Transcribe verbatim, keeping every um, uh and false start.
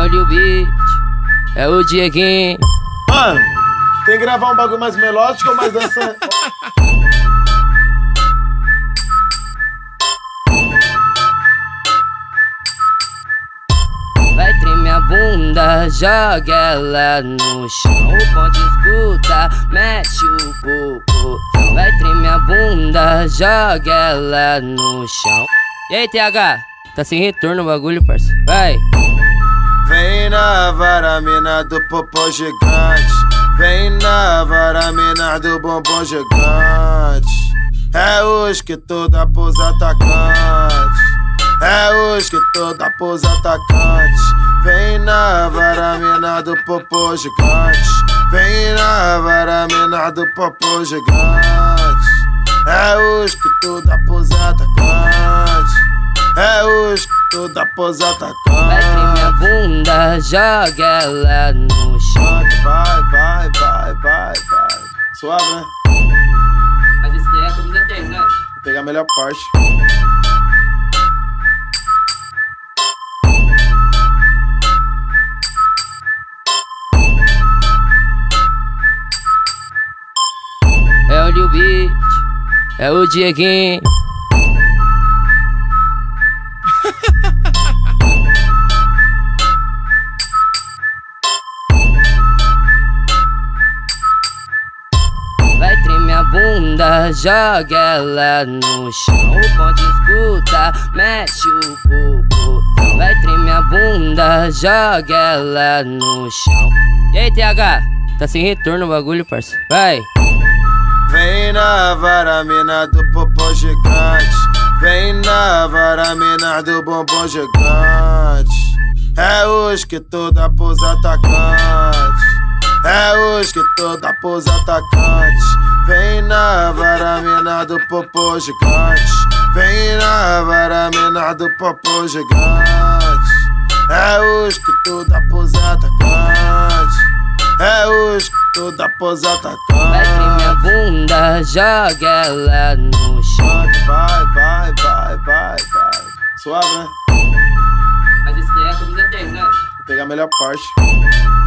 Olha o beat, é o Dieguinho. Mano, tem que gravar um bagulho mais melódico ou mais dançante? Vai tremer a bunda, joga ela no chão. O ponte escuta, mexe o popô. Vai tremer a bunda, joga ela no chão. E aí, T H? Tá sem retorno o bagulho, parça. Vai! Vem na vara, mina do popô gigante. Vem na vara, mina do bombom gigante. É hoje que toda pose atacante. É hoje que toda pose atacante. Vem na vara, mina do popô gigante. Vem na vara, mina do popô gigante. É hoje que toda pose atacante. É hoje que toda pose atacante. Vai tremer a bunda, joga ela no chão. Vai, vai, vai, vai, vai. Suave, né? Mas esse daí é a camisa dez, né? Vou pegar a melhor parte. É o beat, é o Dieguinho. Vai tremer a bunda, joga ela no chão. O ponte escuta, mexe o popô. Vai tremer a bunda, joga ela no chão. E aí, T H? Tá sem retorno o bagulho, parça. Vai! Vem na vara, mina do popô gigante. Vem na vara, mina do bombom gigante. É hoje que toda pose atacante. É hoje que toda pose atacante. Vem na vara, mina do popô gigante. Vem na vara, mina do popô gigante. É hoje que toda pose atacante. É hoje que toda pose atacante. Vai tremer a bunda, joga ela no chão. Vai, vai, vai, vai, vai. Suave, né? Mas esse daí é a camisa dez, né? Vou pegar a melhor parte.